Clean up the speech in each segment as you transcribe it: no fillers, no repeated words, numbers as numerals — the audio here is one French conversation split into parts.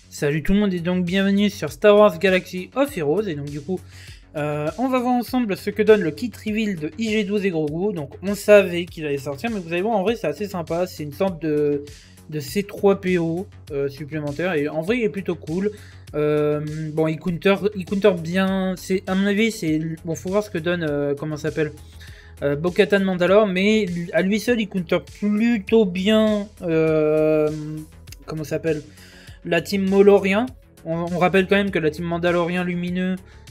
Salut tout le monde et donc bienvenue sur Star Wars Galaxy of Heroes. Et donc du coup, on va voir ensemble ce que donne le kit reveal de IG-12 et Grogu. Donc on savait qu'il allait sortir, mais vous allez voir, en vrai c'est assez sympa. C'est une sorte de C3PO supplémentaire et en vrai il est plutôt cool. Bon, il counter bien. C'est à mon avis, c'est bon. Faut voir ce que donne comment ça s'appelle. Bo-Katan Mandalore, mais à lui seul il counter plutôt bien. Comment ça s'appelle? La team Molorien. On rappelle quand même que la team Mandalorien Lumineux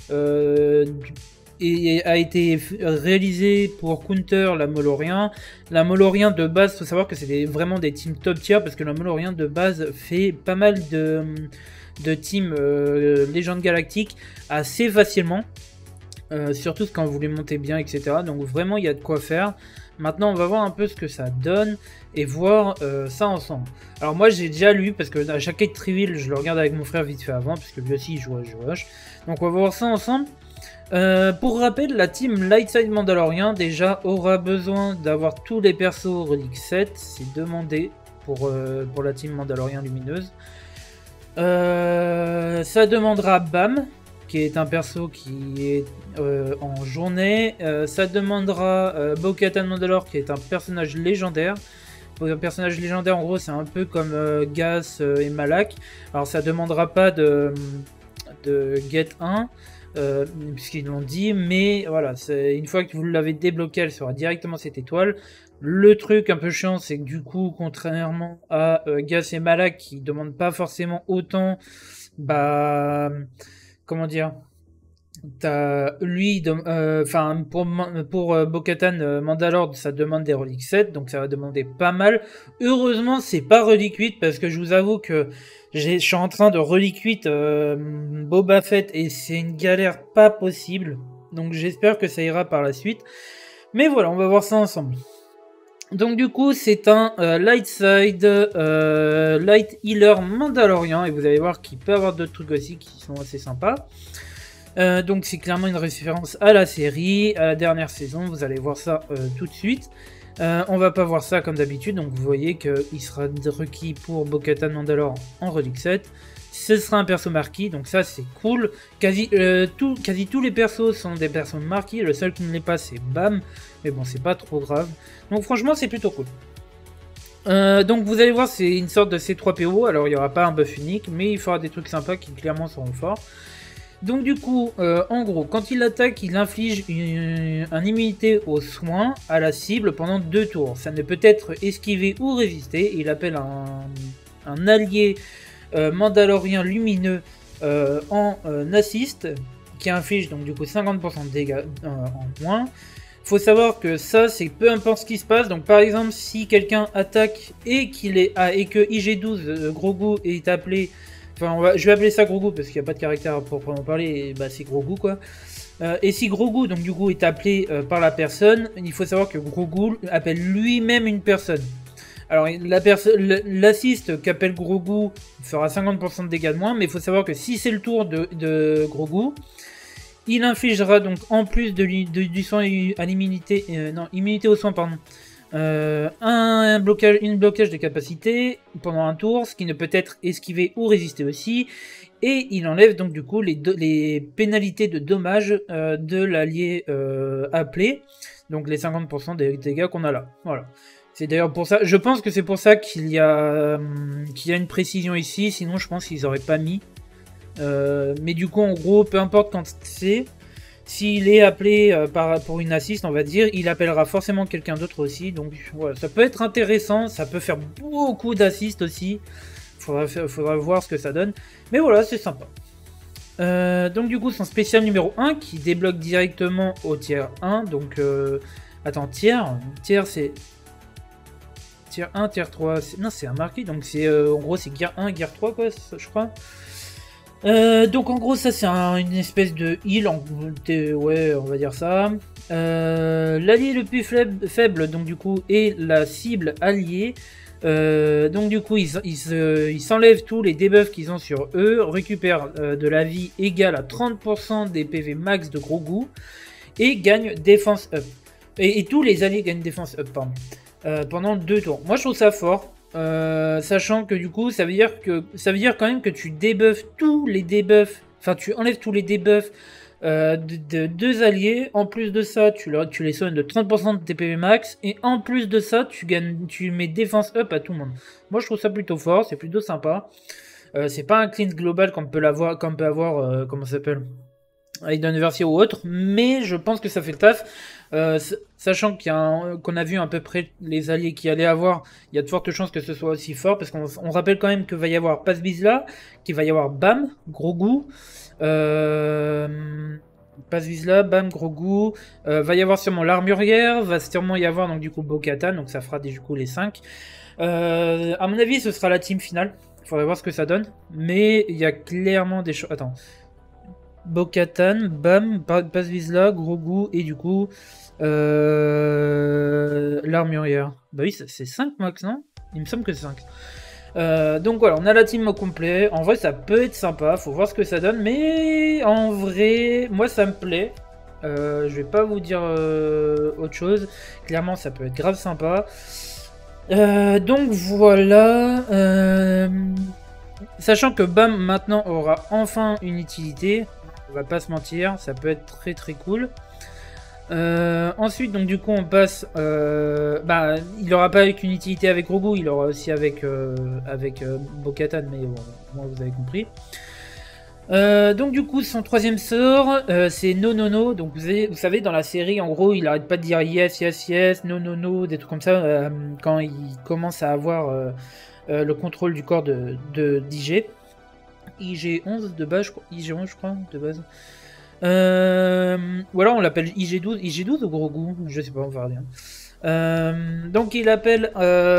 a été réalisée pour counter la Molorien. La Molorien de base, faut savoir que c'est vraiment des teams top tier parce que la Molorien de base fait pas mal de teams légende galactique assez facilement. Surtout quand vous les montez bien, etc. Donc vraiment il y a de quoi faire. Maintenant on va voir un peu ce que ça donne et voir ça ensemble. Alors moi j'ai déjà lu parce que à chaque kit reveal je le regarde avec mon frère vite fait avant parce que lui aussi il joue à Rush. Donc on va voir ça ensemble. Pour rappel, la team Lightside Mandalorian déjà aura besoin d'avoir tous les persos Relic 7. C'est demandé pour la team Mandalorian Lumineuse. Ça demandera BAM, qui est un perso qui est en journée. Ça demandera Bo-Katan Mandalore, qui est un personnage légendaire. Un personnage légendaire, en gros, c'est un peu comme Gas et Malak. Alors, ça demandera pas de Get 1, puisqu'ils l'ont dit, mais voilà, une fois que vous l'avez débloqué, elle sera directement cette étoile. Le truc un peu chiant, c'est que du coup, contrairement à Gas et Malak, qui demandent pas forcément autant, bah... Comment dire? Lui, enfin pour Bo-Katan Mandalore, ça demande des reliques 7, donc ça va demander pas mal. Heureusement, c'est pas relique 8 parce que je vous avoue que je suis en train de relique 8 Boba Fett et c'est une galère pas possible. Donc j'espère que ça ira par la suite. Mais voilà, on va voir ça ensemble. Donc du coup c'est un light side light healer mandalorian et vous allez voir qu'il peut avoir d'autres trucs aussi qui sont assez sympas. Donc c'est clairement une référence à la série, à la dernière saison, vous allez voir ça tout de suite. On va pas voir ça comme d'habitude, donc vous voyez qu'il sera requis pour Bo-Katan Mandalore en Relic 7. Ce sera un perso marquis, donc ça c'est cool. Quasi tous les persos sont des persos marquis, le seul qui ne l'est pas c'est BAM, mais bon c'est pas trop grave. Donc franchement c'est plutôt cool. Donc vous allez voir c'est une sorte de C3PO, alors il n'y aura pas un buff unique, mais il fera des trucs sympas qui clairement seront forts. Donc du coup, en gros, quand il attaque, il inflige une immunité aux soins à la cible pendant 2 tours. Ça ne peut être esquivé ou résisté. Il appelle un allié mandalorien lumineux en assist, qui inflige donc du coup 50% de dégâts en moins. Faut savoir que ça, c'est peu importe ce qui se passe. Donc par exemple, si quelqu'un attaque et que IG-12 Grogu est appelé... Enfin, je vais appeler ça Grogu parce qu'il n'y a pas de caractère à proprement parler, et bah c'est Grogu quoi. Et si Grogu, donc du coup, est appelé par la personne, il faut savoir que Grogu appelle lui-même une personne. Alors, l'assist qu'appelle Grogu fera 50% de dégâts de moins, mais il faut savoir que si c'est le tour de Grogu, il infligera donc en plus du soin à l'immunité, immunité au soin, pardon. Une blocage de capacité pendant un tour, ce qui ne peut être esquivé ou résisté aussi, et il enlève donc du coup les pénalités de dommages de l'allié appelé, donc les 50% des dégâts qu'on a là. Voilà. C'est d'ailleurs pour ça, je pense que c'est pour ça qu'il y a une précision ici, sinon je pense qu'ils n'auraient pas mis. Mais du coup en gros, peu importe quand c'est, s'il est appelé pour une assist, on va dire, il appellera forcément quelqu'un d'autre aussi. Donc voilà, ça peut être intéressant, ça peut faire beaucoup d'assists aussi. Faudra voir ce que ça donne. Mais voilà, c'est sympa. Donc du coup, son spécial numéro 1 qui débloque directement au tiers 1. Donc, attends, tiers c'est... Tiers 1, tiers 3... Non, c'est un marqué, donc c'est en gros c'est guerre 1, guerre 3 quoi, je crois. Donc en gros ça c'est une espèce de heal, ouais on va dire ça. L'allié le plus faible donc du coup est la cible alliée. Donc du coup ils s'enlèvent tous les debuffs qu'ils ont sur eux, récupèrent de la vie égale à 30% des PV max de Grogu et gagnent défense up. Et tous les alliés gagnent défense up pardon, pendant 2 tours. Moi je trouve ça fort. sachant que du coup, ça veut dire quand même que tu debuffes tous les debuffs, enfin tu enlèves tous les debuffs de deux alliés. En plus de ça, tu les soignes de 30% de TPV max, et en plus de ça, tu mets défense up à tout le monde. Moi, je trouve ça plutôt fort, c'est plutôt sympa. C'est pas un cleanse global comme peut avoir, comment ça s'appelle, avec une version ou autre, mais je pense que ça fait le taf. Sachant qu'on a vu à peu près les alliés qui allaient avoir, il y a de fortes chances que ce soit aussi fort, parce qu'on rappelle quand même qu'il va y avoir Paz-Vizsla, qu'il va y avoir Bam, Grogu, Paz-Vizsla, Bam, Grogu, va y avoir sûrement l'armurière, va sûrement y avoir donc du coup Bo-Katan, donc ça fera du coup les 5. À mon avis, ce sera la team finale. Il faudrait voir ce que ça donne, mais il y a clairement des choses. Attends. Bo-Katan, Bam, Paz-Vizsla, Grogu et du coup l'armurière. Bah oui, c'est 5 max, non? Il me semble que c'est 5. Donc voilà, on a la team au complet. En vrai, ça peut être sympa, faut voir ce que ça donne, mais en vrai, moi ça me plaît. Je vais pas vous dire autre chose. Clairement, ça peut être grave sympa. Donc voilà. Sachant que Bam maintenant aura enfin une utilité, on va pas se mentir, ça peut être très très cool. Ensuite, donc du coup, on passe. Il aura pas avec une utilité avec Grogu, il aura aussi avec Bo-Katan, mais bon, moi vous avez compris. Donc du coup, son troisième sort, c'est no no no. Donc vous savez, dans la série, en gros, il arrête pas de dire yes yes yes, no no no, des trucs comme ça quand il commence à avoir le contrôle du corps de d'IG. IG11 de base, je crois. IG11, je crois, de base. Ou alors on l'appelle IG12. IG12 ou Grogu, je sais pas, on va regarder. Donc il appelle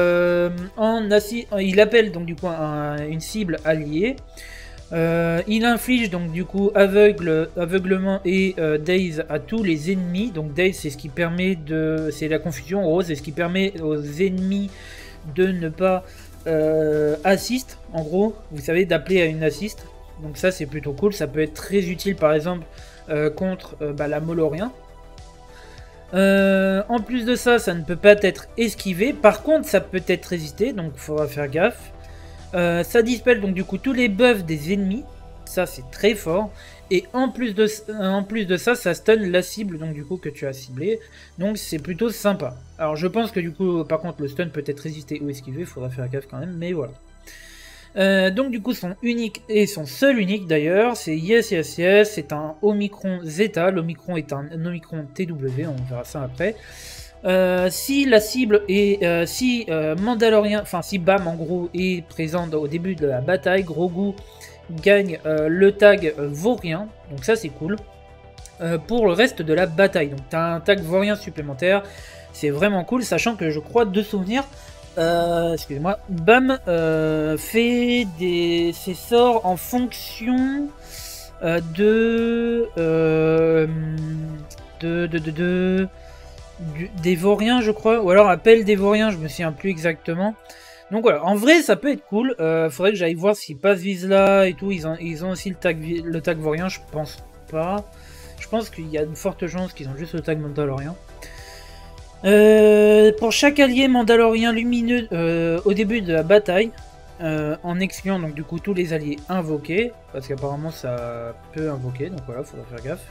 il appelle donc du coup une cible alliée. Il inflige donc du coup aveuglement et daze à tous les ennemis. Donc daze, c'est ce qui permet c'est la confusion. En gros, c'est ce qui permet aux ennemis de ne pas assist. En gros, vous savez, d'appeler à une assist. Donc ça, c'est plutôt cool. Ça peut être très utile, par exemple, contre la Molorien. En plus de ça, ça ne peut pas être esquivé. Par contre, ça peut être résisté, donc il faudra faire gaffe. Ça dispelle donc du coup tous les buffs des ennemis. Ça, c'est très fort. Et en plus de ça, ça stun la cible donc du coup que tu as ciblé. Donc c'est plutôt sympa. Alors je pense que du coup, par contre, le stun peut être résisté ou esquivé. Il faudra faire gaffe quand même, mais voilà. Donc du coup son unique et son seul unique d'ailleurs c'est Yes Yes Yes, c'est un Omicron Zeta, l'Omicron est un Omicron TW, on verra ça après. Si la cible est si Mandalorian, enfin si Bam en gros est présent au début de la bataille, Grogu gagne le tag vaurien, donc ça c'est cool. Pour le reste de la bataille, donc t'as un tag vaurien supplémentaire, c'est vraiment cool, sachant que je crois de souvenir, excusez-moi, Bam fait ses sorts en fonction des vauriens, je crois, ou alors appel des vauriens, je me souviens plus exactement. Donc voilà, en vrai ça peut être cool. Faudrait que j'aille voir s'ils passent Vizsla et tout, ils ont aussi le tag vaurien, je pense pas. Je pense qu'il y a de fortes chances qu'ils ont juste le tag mandalorien. Pour chaque allié mandalorien lumineux au début de la bataille, en excluant donc du coup tous les alliés invoqués, parce qu'apparemment ça peut invoquer, donc voilà, faudra faire gaffe.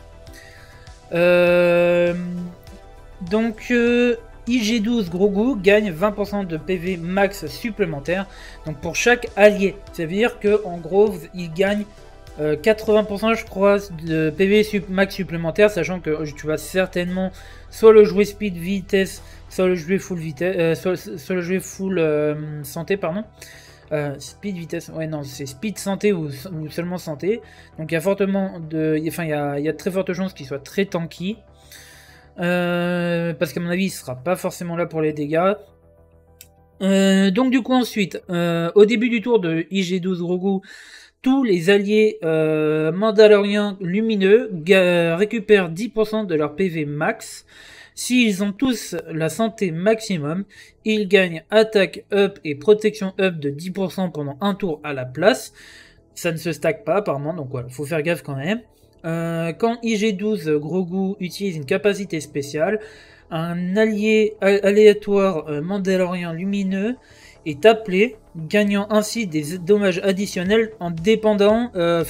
Donc IG12 Grogu gagne 20% de PV max supplémentaire, donc pour chaque allié. Ça veut dire que en gros il gagne 80% je crois de PV max supplémentaire, sachant que tu vas certainement soit le jouer speed vitesse, soit le jouer full vitesse, soit le jouer full santé, pardon. Speed vitesse, ouais non c'est speed santé ou seulement santé. Donc il y a fortement il y a très forte chance qu'il soit très tanky. Parce qu'à mon avis il sera pas forcément là pour les dégâts. Donc du coup ensuite, au début du tour de IG12 Grogu, tous les alliés mandaloriens lumineux récupèrent 10% de leur PV max. S'ils ont tous la santé maximum, ils gagnent attaque up et protection up de 10% pendant un tour à la place. Ça ne se stack pas apparemment, donc voilà, faut faire gaffe quand même. Quand IG12 Grogu utilise une capacité spéciale, un allié aléatoire mandalorien lumineux est appelé, gagnant ainsi des dommages additionnels en dépendamment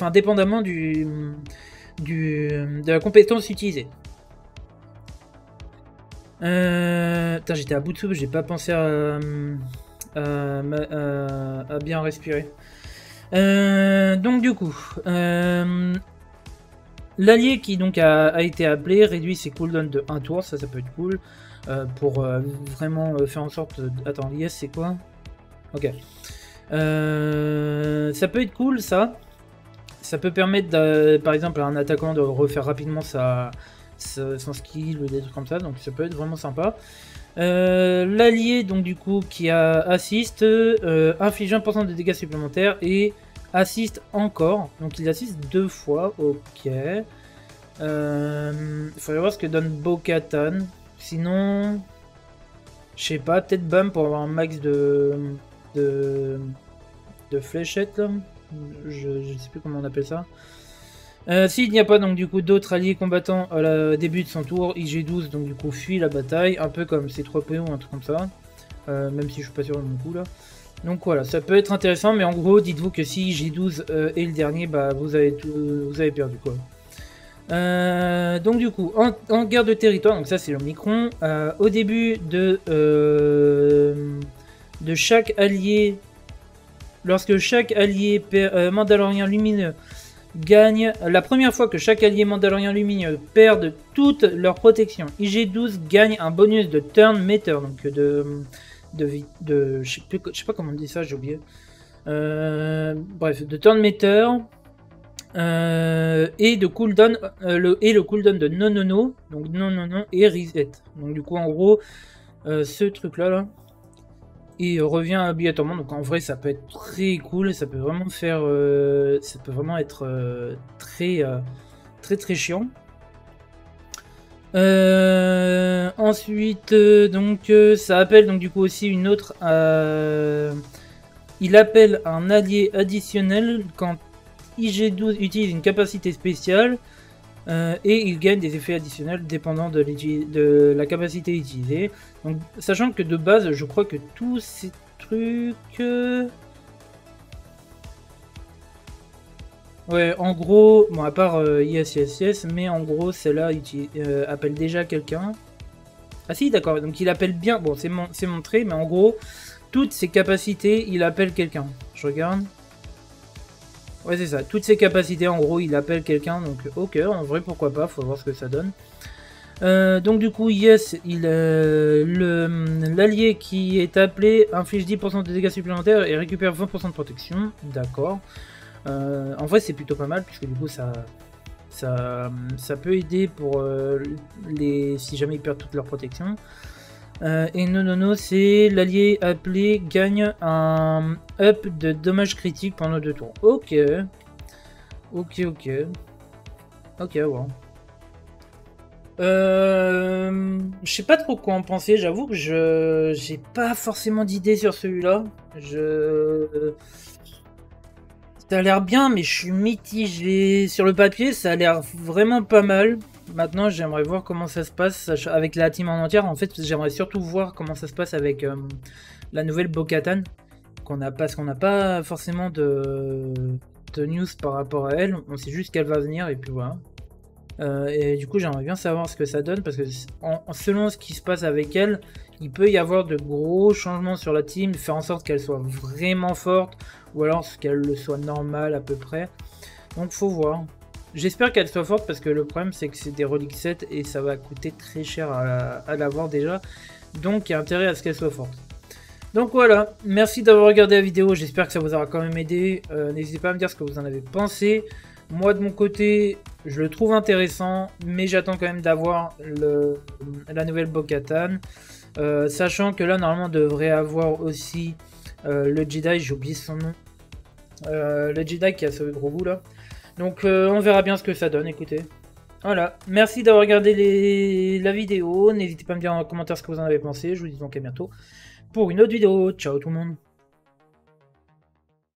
de la compétence utilisée. Putain, j'étais à bout de soupe, j'ai pas pensé à bien respirer. Donc du coup, l'allié qui donc a été appelé réduit ses cooldowns de 1 tour, ça peut être cool. Pour vraiment faire en sorte... Attends, l'IS c'est quoi? Ok. Ça peut être cool ça. Ça peut permettre par exemple à un attaquant de refaire rapidement son skill ou des trucs comme ça, donc ça peut être vraiment sympa. L'allié donc du coup qui a assist inflige 1% de dégâts supplémentaires et assiste encore, donc il assiste 2 fois, ok. Il faudrait voir ce que donne Bo-Katan, sinon je sais pas, peut-être BAM pour avoir un max de fléchettes là. Je sais plus comment on appelle ça. S'il n'y a pas donc du coup d'autres alliés combattants au début de son tour, IG12 donc du coup fuit la bataille, un peu comme C3PO ou un truc comme ça, même si je suis pas sûr de mon coup là. Donc voilà, ça peut être intéressant, mais en gros dites-vous que si IG12 est le dernier, bah vous avez perdu quoi. Donc du coup, en guerre de territoire, donc ça c'est l'Omicron, au début de chaque allié, lorsque chaque allié mandalorien lumineux gagne, la première fois que chaque allié mandalorien lumineux perd toute leur protection, IG12 gagne un bonus de turn meter, donc je sais pas comment on dit ça, j'ai oublié. Bref, de turn meter. Et de cooldown le cooldown de non donc non et reset. Donc du coup en gros ce truc là il revient obligatoirement, donc en vrai ça peut être très cool, ça peut vraiment faire ça peut vraiment être très chiant. Ensuite donc ça appelle donc du coup aussi une autre il appelle un allié additionnel quand IG12 utilise une capacité spéciale et il gagne des effets additionnels dépendant de la capacité utilisée. Donc, sachant que de base, je crois que tous ces trucs... Ouais, en gros, bon, à part yes, mais en gros, celle-là appelle déjà quelqu'un. Ah si, d'accord, donc il appelle bien... Bon, c'est montré, mais en gros, toutes ses capacités, il appelle quelqu'un. Je regarde. Ouais, c'est ça. Toutes ses capacités, en gros, il appelle quelqu'un. Donc, ok, en vrai, pourquoi pas. Faut voir ce que ça donne. Donc, du coup, yes, l'allié qui est appelé inflige 10% de dégâts supplémentaires et récupère 20% de protection. D'accord. En vrai, c'est plutôt pas mal, puisque du coup, ça peut aider pour si jamais ils perdent toute leur protection. Et non, c'est l'allié appelé gagne un up de dommages critiques pendant 2 tours. Ok, bon. Je sais pas trop quoi en penser, j'avoue que j'ai pas forcément d'idée sur celui-là. Ça a l'air bien, mais je suis mitigé. Sur le papier, ça a l'air vraiment pas mal. Maintenant, j'aimerais voir comment ça se passe avec la team en entière. En fait, j'aimerais surtout voir comment ça se passe avec la nouvelle Bo-Katan. Parce qu'on n'a pas forcément de news par rapport à elle. On sait juste qu'elle va venir et puis voilà. Et du coup, j'aimerais bien savoir ce que ça donne. Parce que selon ce qui se passe avec elle, il peut y avoir de gros changements sur la team. Faire en sorte qu'elle soit vraiment forte. Ou alors qu'elle soit normale à peu près. Donc, faut voir. J'espère qu'elle soit forte parce que le problème c'est que c'est des reliques 7 et ça va coûter très cher à l'avoir déjà. Donc il y a intérêt à ce qu'elle soit forte. Donc voilà, merci d'avoir regardé la vidéo, j'espère que ça vous aura quand même aidé. N'hésitez pas à me dire ce que vous en avez pensé. Moi de mon côté, je le trouve intéressant, mais j'attends quand même d'avoir la nouvelle Bo-Katan. Sachant que là normalement on devrait avoir aussi le Jedi, j'ai oublié son nom. Le Jedi qui a ce gros bout là. Donc on verra bien ce que ça donne, écoutez. Voilà, merci d'avoir regardé la vidéo. N'hésitez pas à me dire en commentaire ce que vous en avez pensé. Je vous dis donc à bientôt pour une autre vidéo. Ciao tout le monde.